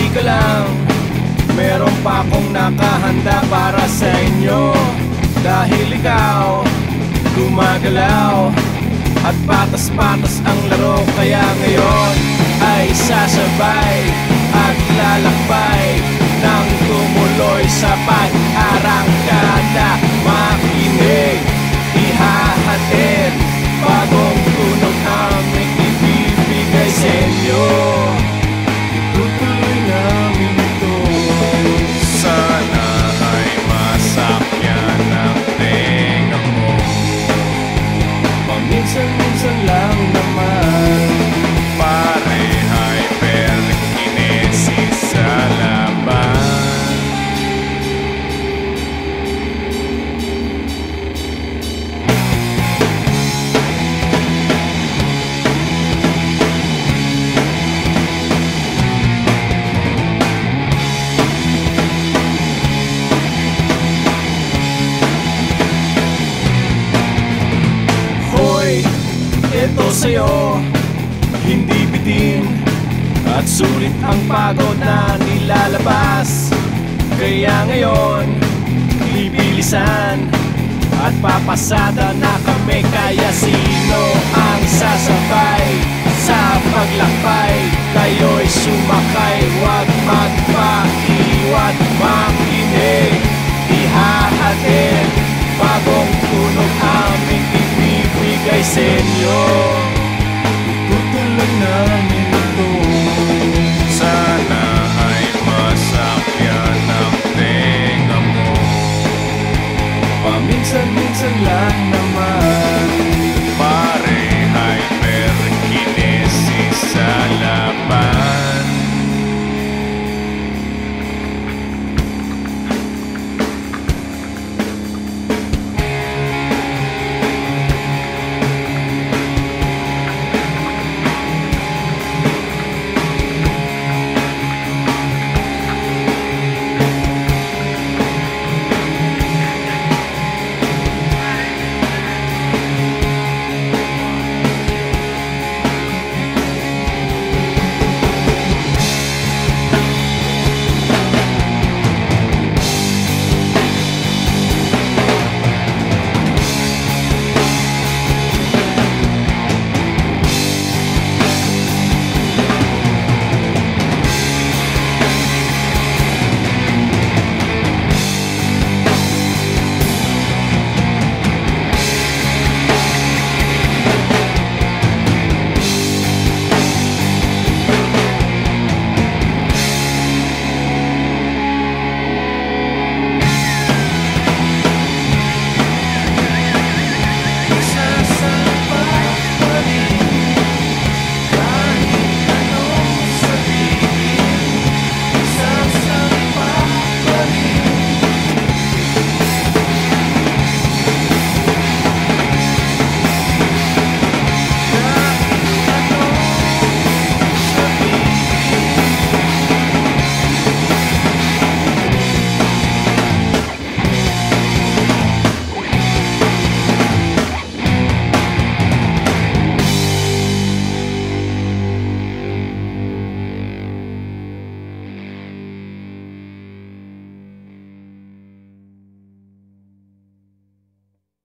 ka lang, meron pa akong nakahanda para sa inyo. Dahil ikaw gumagalaw at patas-patas ang laro, kaya ngayon ay sasabay at lalakbay nang tumuloy sa pag-arangkada. Makinig, ihahatid bagong tunog aming ibibigay sa inyo. Itutuloy namin ito. Sana ay masakyan ang tenga mo. Paminsan-minsan lang naman. Pare, hyperkinesis sa laban. Ito sa'yo, hindi bitin at sulit ang pagod na nilalabas. Kaya ngayon, bibilisan at papasada na kami. Kaya sino ang sasabay sa paglakbay? Kayo'y sumakay, huwag magpaiwan. Makinig, ihahatid bagong tunog aming ibibigay sa inyo. Tutuloy namin ito. Sana ay masakyan ang tenga mo. Paminsan-minsan lang naman.